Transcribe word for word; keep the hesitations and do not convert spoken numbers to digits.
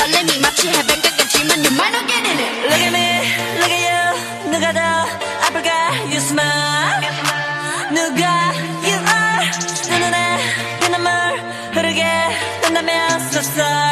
설렘이 마치 해변가 같지만 you might not get in it. Look at me, look at you. 누가 더 아플까? You smile. 누가 you are. 내 눈에 그 눈물 흐르게 된다면 so sorry.